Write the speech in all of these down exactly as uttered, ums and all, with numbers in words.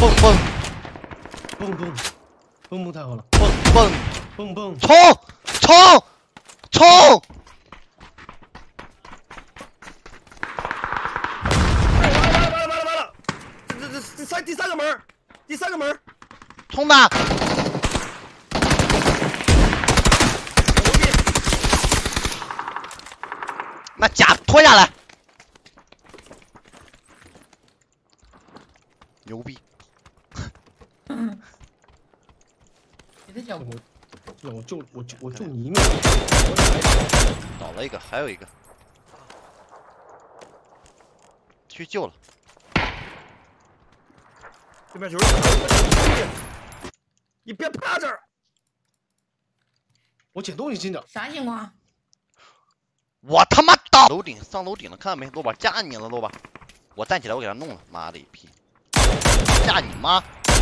蹦蹦蹦蹦蹦蹦太好了！ 蹦蹦蹦蹦冲冲冲！ 完了完了完了完了完了！这这这第三第三个门，第三个门， 冲吧！ 牛逼！ 那甲拖下来，牛逼！ 嗯，别的小我那我救我救我救你一命！ 倒了一个，还有一个，去救了。 对面有人，你别趴这儿！ 我捡东西进的。 啥情况？ 我他妈倒楼顶上楼顶了，看到没？罗宝架你了，罗宝！我站起来，我给他弄了，妈的一批！架你妈！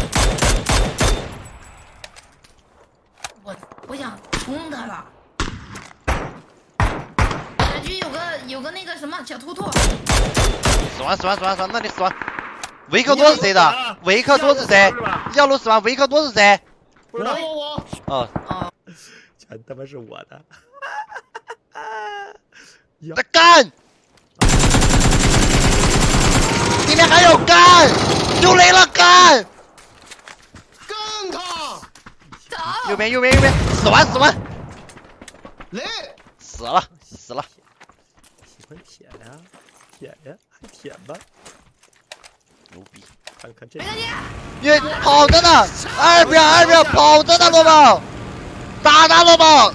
我我想冲他了。小区有个有个那个什么小兔兔。 死完死完死完死完，那里死完。维克多是谁的？维克多是谁？药路死完，维克多是谁？ 不知道我我哦哦， 全他妈是我的！ 在干！里面还有干！有雷了干！ 干他！ 走。 右边右边右边，死完死完， 雷！ 死了死了。 喜欢舔呀，舔呀，还舔吧。 牛逼！ 看看这没，看见？ 耶，跑着呢！二秒二秒跑着呢，罗宝，打他罗宝，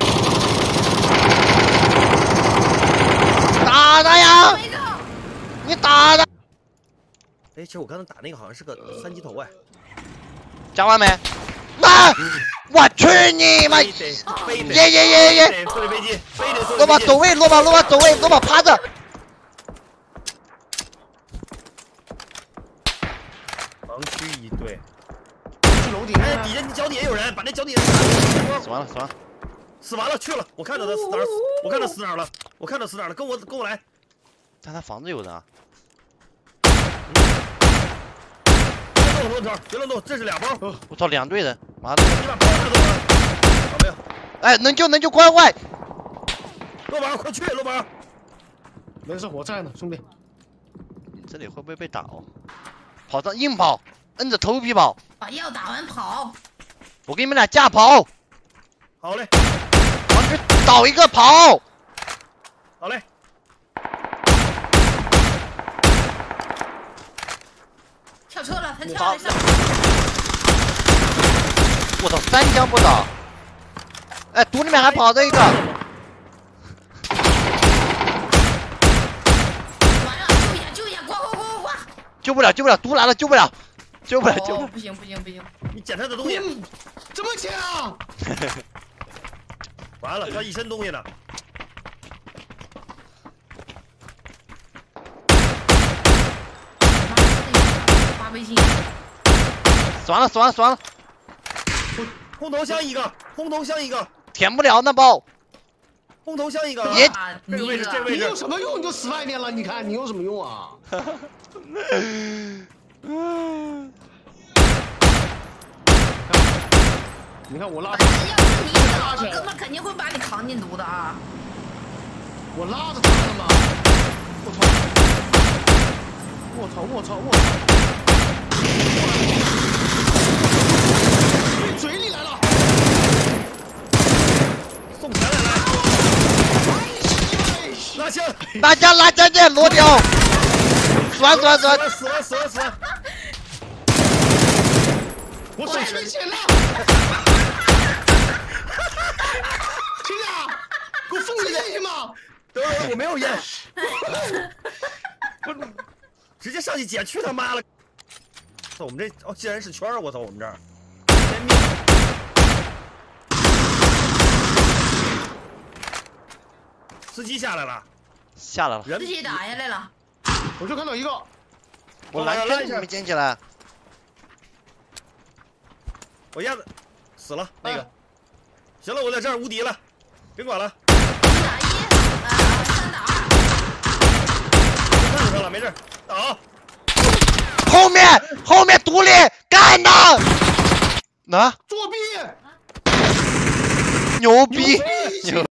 打他呀！ 没走。 你打他！ 哎，其实我刚才打那个好像是个三级头哎。 讲完没？那我去你妈！ 非得非得耶耶耶耶！ 非得坐飞机，非得坐罗宝飞机。 走位，罗宝罗宝走位，罗宝趴着。 盲区一对。 去楼顶。 哎，底下脚底下有人，把那脚底下死完了死完了。 死完了去了，我看着他死哪儿，我看他死哪儿了，我看他死哪儿了，跟我跟我来。 但他房子有人啊。 别动，头，别乱动，这是俩包。 我操，两队人，妈的！ 你把包拿走了。好没有？ 哎，能救能救，快快！ 罗宝，快去，罗宝。 没事，我在呢，兄弟。 你这里会不会被打哦？跑上硬跑，摁着头皮跑。 把药打完跑。 我给你们俩架跑， 好嘞， 往去倒一个跑。 好嘞。 跳车了，他跳了上。 我操，三枪不倒。哎，毒里面还跑着一个。 完了，救一下，救一下，呱呱呱呱呱！ 救不了，救不了，毒来了，救不了，救不了，救不了。 哦，不行不行不行！ 你捡他的东西。 嗯，怎么抢？ 完了，他一身东西呢。 发微信。 死完了，死完了，死完了。 空投箱一个，空投箱一个， 舔不了那包。 空投箱一个。 也啊， 这个位置，这个位置你有。什么用？你就死外面了。你看你有什么用啊？你看我拉着， 反正要是你走了，哥们肯定会把你扛进毒的啊！ 我拉着他了嘛。我操！我操！我操！我操！嘴里来了！ 送钱来了。拉枪！ 拉枪拉枪剑裸屌。死完死完死完。 死完死完死完！ 我手没钱了！听着，给我封个烟行吗？ 等会儿我没有烟。直接上去捡，去他妈了！操，我们这哦，竟然是圈儿！我操，我们这儿。司机下来了， 下来了。 人自己打下来了。 我就看到一个， 我蓝圈怎么没捡起来？ 我鸭子死了那个。行了，我在这儿无敌了，别管了。 一打一，啊，三打二。 看着他了，没事。倒。 后面后面独立干呢？那作弊！ 牛逼！ 牛逼！ 牛